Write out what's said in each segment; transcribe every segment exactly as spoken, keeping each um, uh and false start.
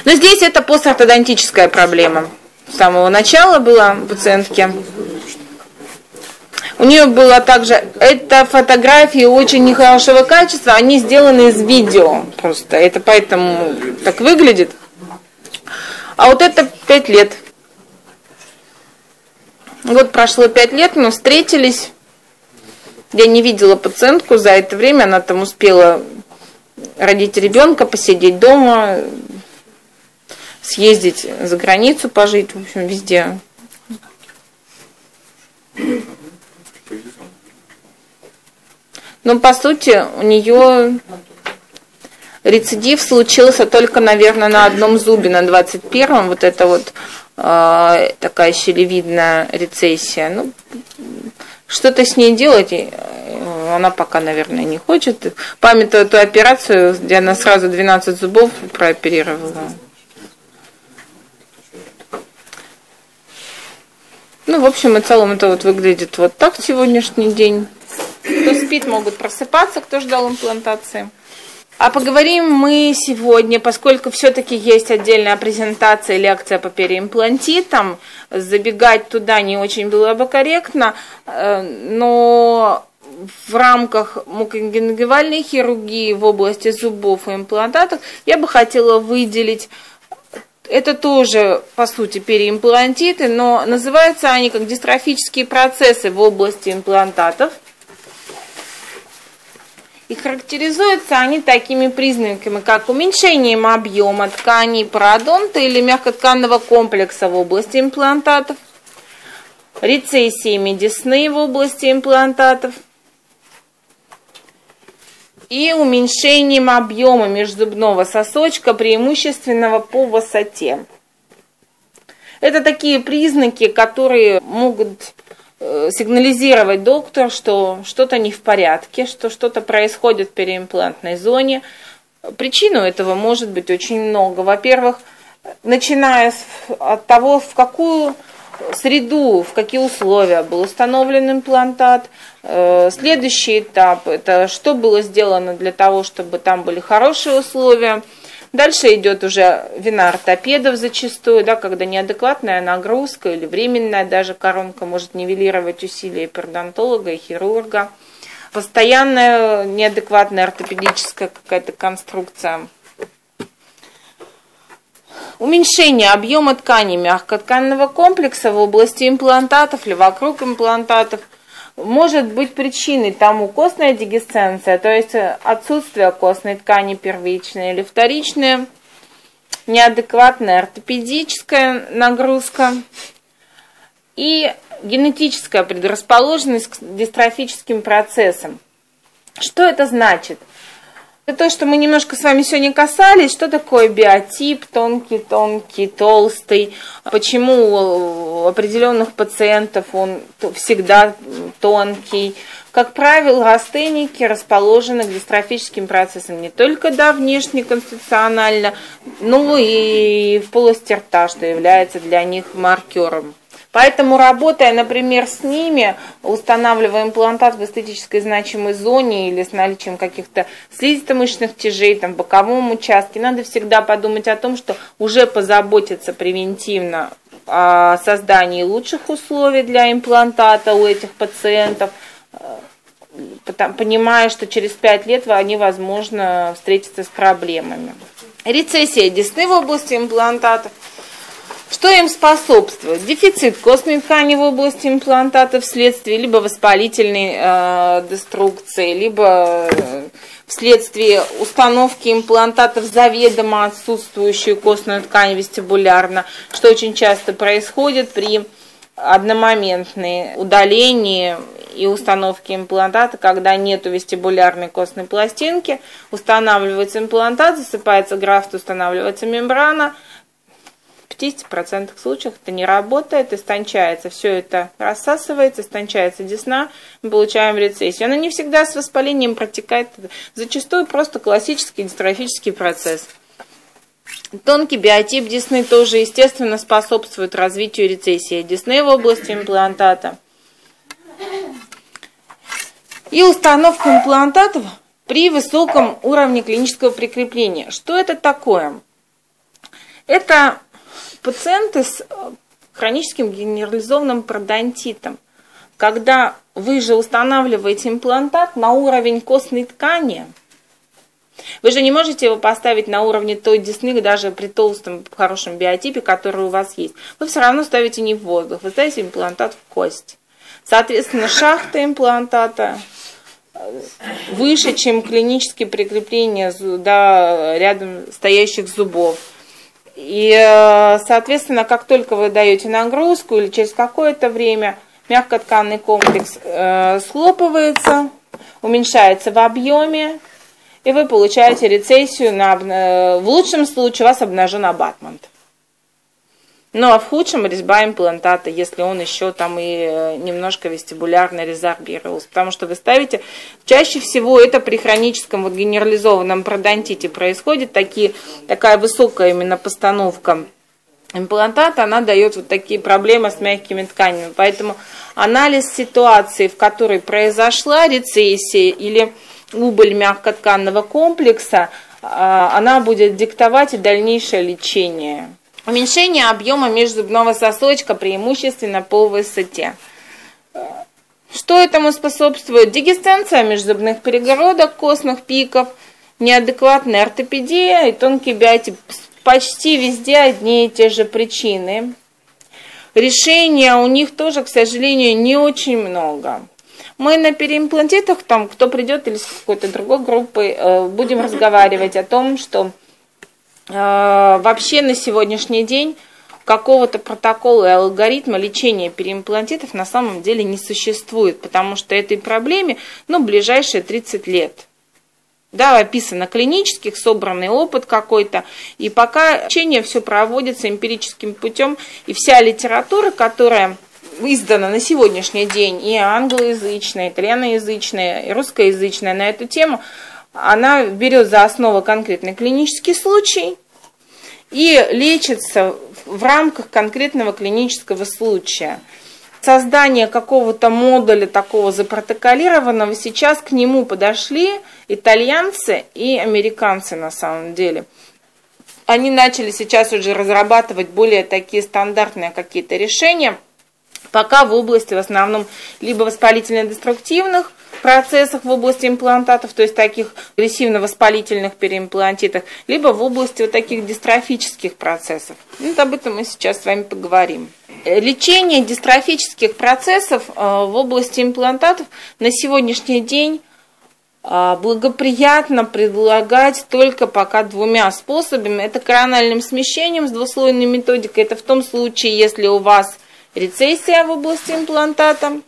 Но здесь это постортодонтическая проблема. С самого начала была у пациентки. У нее было также, это фотографии очень нехорошего качества, они сделаны из видео просто, это поэтому так выглядит. А вот это пять лет. Вот прошло пять лет, мы встретились. Я не видела пациентку за это время, она там успела родить ребенка, посидеть дома, съездить за границу, пожить, в общем, везде. Но по сути у нее рецидив случился только, наверное, на одном зубе, на двадцать первом, вот это вот э, такая щелевидная рецессия. Ну, что-то с ней делать она пока, наверное, не хочет. Памятуя эту операцию, где она сразу двенадцать зубов прооперировала. Ну, в общем и целом, это вот выглядит вот так в сегодняшний день. Кто спит, могут просыпаться, кто ждал имплантации. А поговорим мы сегодня, поскольку все-таки есть отдельная презентация, лекция по переимплантитам, забегать туда не очень было бы корректно, но в рамках мукогенгивальной хирургии в области зубов и имплантатов я бы хотела выделить. Это тоже, по сути, переимплантиты, но называются они как дистрофические процессы в области имплантатов. И характеризуются они такими признаками, как уменьшением объема тканей пародонта или мягкотканного комплекса в области имплантатов, рецессиями десны в области имплантатов и уменьшением объема межзубного сосочка, преимущественного по высоте. Это такие признаки, которые могут сигнализировать доктору, что что-то не в порядке, что что-то происходит в переимплантной зоне. Причин у этого может быть очень много. Во-первых, начиная от того, в какую среду, в какие условия был установлен имплантат. Следующий этап – это что было сделано для того, чтобы там были хорошие условия. Дальше идет уже вина ортопедов зачастую, да, когда неадекватная нагрузка или временная даже коронка может нивелировать усилия перодонтолога и хирурга. Постоянная неадекватная ортопедическая какая-то конструкция. Уменьшение объема тканей мягкотканного комплекса в области имплантатов или вокруг имплантатов может быть причиной тому костная дегесценция, то есть отсутствие костной ткани первичная или вторичная, неадекватная ортопедическая нагрузка и генетическая предрасположенность к дистрофическим процессам. Что это значит? Это то, что мы немножко с вами сегодня касались, что такое биотип, тонкий, тонкий, толстый, почему у определенных пациентов он всегда тонкий. Как правило, астеники расположены к дистрофическим процессам не только да, внешне конституционально, но и в полости рта, что является для них маркером. Поэтому, работая, например, с ними, устанавливая имплантат в эстетической значимой зоне или с наличием каких-то слизисто-мышечных тяжей там, в боковом участке, надо всегда подумать о том, что уже позаботиться превентивно о создании лучших условий для имплантата у этих пациентов, понимая, что через пять лет они, возможно, встретятся с проблемами. Рецессия десны в области имплантатов. Что им способствует? Дефицит костной ткани в области имплантата вследствие либо воспалительной э, деструкции, либо э, вследствие установки имплантатов заведомо отсутствующую костную ткань вестибулярно, что очень часто происходит при одномоментном удалении и установке имплантата, когда нет вестибулярной костной пластинки, устанавливается имплантат, засыпается графт, устанавливается мембрана. В пятидесяти процентах случаев это не работает, истончается, все это рассасывается, истончается десна, мы получаем рецессию. Она не всегда с воспалением протекает, зачастую просто классический дистрофический процесс. Тонкий биотип десны тоже, естественно, способствует развитию рецессии десны в области имплантата. И установка имплантатов при высоком уровне клинического прикрепления. Что это такое? Это пациенты с хроническим генерализованным пародонтитом. Когда вы же устанавливаете имплантат на уровень костной ткани, вы же не можете его поставить на уровне той десны, даже при толстом хорошем биотипе, который у вас есть. Вы все равно ставите не в воздух, вы ставите имплантат в кость. Соответственно, шахта имплантата выше, чем клинические прикрепления до рядом стоящих зубов. И, соответственно, как только вы даете нагрузку или через какое-то время, мягкотканный комплекс э, схлопывается, уменьшается в объеме, и вы получаете рецессию. На, э, в лучшем случае у вас обнажен абатмент. Ну а в худшем резьба имплантата, если он еще там и немножко вестибулярно резорбировался. Потому что вы ставите, чаще всего это при хроническом вот генерализованном пародонтите происходит, такие, такая высокая именно постановка имплантата, она дает вот такие проблемы с мягкими тканями. Поэтому анализ ситуации, в которой произошла рецессия или убыль мягкотканного комплекса, она будет диктовать и дальнейшее лечение. Уменьшение объема межзубного сосочка преимущественно по высоте. Что этому способствует? Дегистенция межзубных перегородок, костных пиков, неадекватная ортопедия и тонкий биотип. Почти везде одни и те же причины. Решения у них тоже, к сожалению, не очень много. Мы на переимплантитах, там, кто придет или с какой-то другой группой, будем разговаривать о том, что вообще на сегодняшний день какого-то протокола и алгоритма лечения переимплантитов на самом деле не существует, потому что этой проблеме, ну, ближайшие тридцать лет. Да, описано клинических, собранный опыт какой-то, и пока лечение все проводится эмпирическим путем, и вся литература, которая издана на сегодняшний день, и англоязычная, и итальяноязычная, и русскоязычная на эту тему, она берет за основу конкретный клинический случай и лечится в рамках конкретного клинического случая. Создание какого-то модуля такого запротоколированного, сейчас к нему подошли итальянцы и американцы на самом деле. Они начали сейчас уже разрабатывать более такие стандартные какие-то решения, пока в области в основном либо воспалительно-деструктивных процессах в области имплантатов, то есть таких агрессивно-воспалительных переимплантитах, либо в области вот таких дистрофических процессов. Вот об этом мы сейчас с вами поговорим. Лечение дистрофических процессов в области имплантатов на сегодняшний день благоприятно предлагать только пока двумя способами. Это корональным смещением с двуслойной методикой. Это в том случае, если у вас рецессия в области имплантата.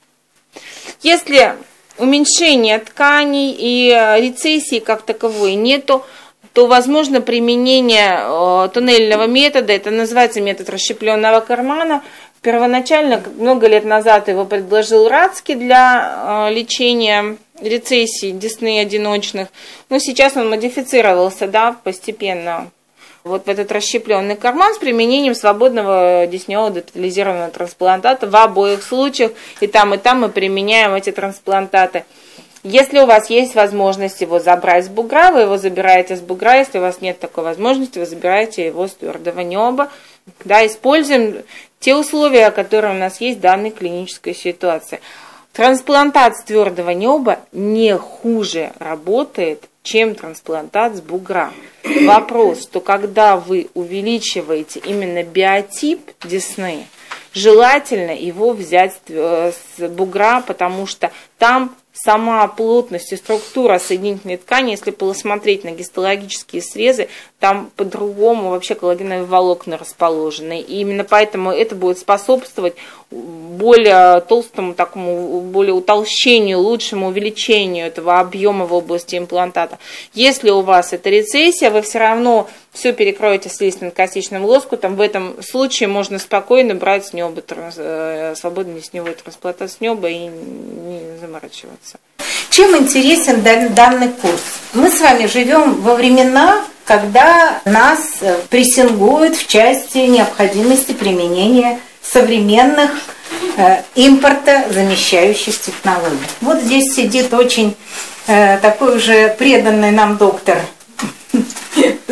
Если уменьшения тканей и рецессии как таковой нету, то возможно применение туннельного метода. Это называется метод расщепленного кармана. Первоначально, много лет назад, его предложил Радский для лечения рецессий десны одиночных. Но сейчас он модифицировался, да, постепенно. Вот в этот расщепленный карман с применением свободного десневого детализированного трансплантата в обоих случаях. И там, и там мы применяем эти трансплантаты. Если у вас есть возможность его забрать с бугра, вы его забираете с бугра. Если у вас нет такой возможности, вы забираете его с твердого неба. Да, используем те условия, которые у нас есть в данной клинической ситуации. Трансплантат с твердого неба не хуже работает, чем трансплантат с бугра. Вопрос, что когда вы увеличиваете именно биотип десны, желательно его взять с бугра, потому что там сама плотность и структура соединительной ткани, если посмотреть на гистологические срезы, там по-другому вообще коллагеновые волокна расположены. И именно поэтому это будет способствовать более толстому, такому, более утолщению, лучшему увеличению этого объема в области имплантата. Если у вас это рецессия, вы все равно все перекроете слизистно-костичным лоскутом. В этом случае можно спокойно брать с неба, свободно десневой трансплантат с неба и не заморачиваться. Чем интересен данный курс? Мы с вами живем во времена, когда нас прессингуют в части необходимости применения современных э, импортозамещающих технологий. Вот здесь сидит очень э, такой уже преданный нам доктор с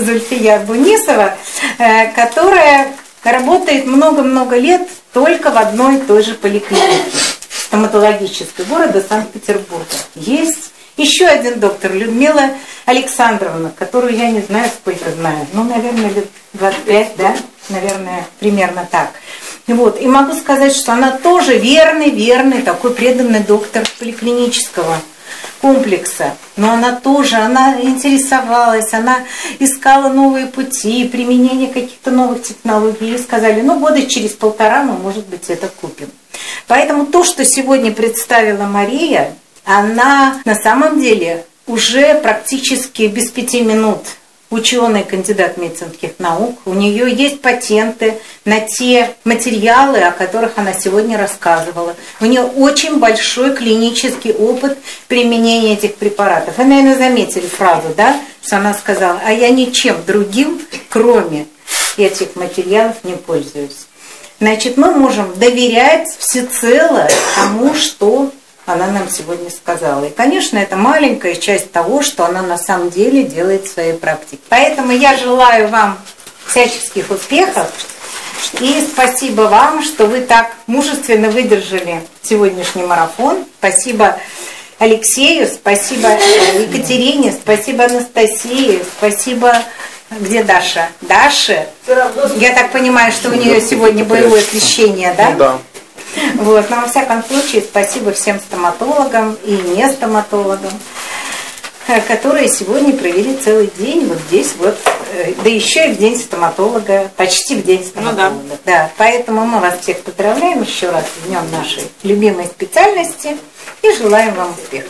Зульфия Бунисова, которая работает много-много лет только в одной и той же поликлинике стоматологической города Санкт-Петербурга. Есть еще один доктор, Людмила Александровна, которую я не знаю, сколько знаю, ну, наверное, лет двадцать пять, да, наверное, примерно так. Вот. И могу сказать, что она тоже верный, верный, такой преданный доктор поликлинического комплекса. Но она тоже, она интересовалась, она искала новые пути, применение каких-то новых технологий. И сказали, ну, года через полтора мы, может быть, это купим. Поэтому то, что сегодня представила Мария, она на самом деле уже практически без пяти минут ученый, кандидат медицинских наук. У нее есть патенты на те материалы, о которых она сегодня рассказывала. У нее очень большой клинический опыт применения этих препаратов. Вы, наверное, заметили фразу, да, что она сказала, а я ничем другим, кроме этих материалов, не пользуюсь. Значит, мы можем доверять всецело тому, что она нам сегодня сказала. И, конечно, это маленькая часть того, что она на самом деле делает в своей практике. Поэтому я желаю вам всяческих успехов. И спасибо вам, что вы так мужественно выдержали сегодняшний марафон. Спасибо Алексею, спасибо Екатерине, спасибо Анастасии, спасибо... Где Даша? Даша? Я так понимаю, что у нее сегодня боевое освещение, да? Ну, да. Вот, но во всяком случае, спасибо всем стоматологам и не стоматологам, которые сегодня провели целый день вот здесь вот, да еще и в день стоматолога, почти в день стоматолога. Ну, да. Да, поэтому мы вас всех поздравляем еще раз с днем нашей любимой специальности и желаем вам успехов.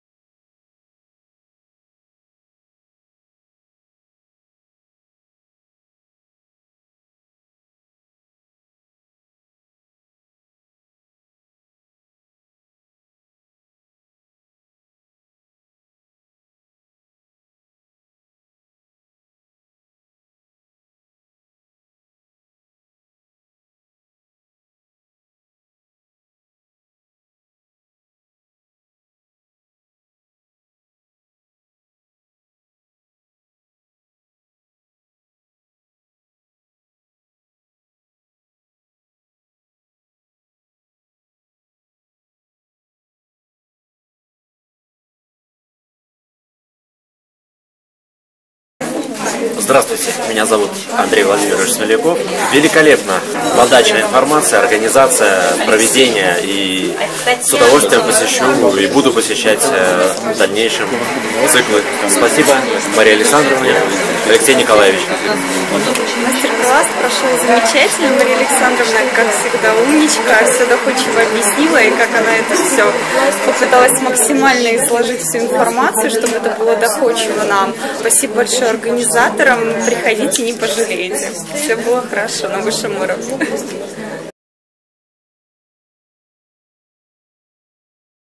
Здравствуйте, меня зовут Андрей Владимирович Смоляков. Великолепно подача информации, организация, проведение, и с удовольствием посещу и буду посещать в дальнейшем циклы. Спасибо Марии Александровне, Алексей Николаевич. Мастер-класс прошел замечательно. Мария Александровна, как всегда, умничка, все доходчиво объяснила, и как она это все попыталась максимально изложить всю информацию, чтобы это было доходчиво нам. Спасибо большое организаторам. Приходите, не пожалеете. Все было хорошо на высшем уровне.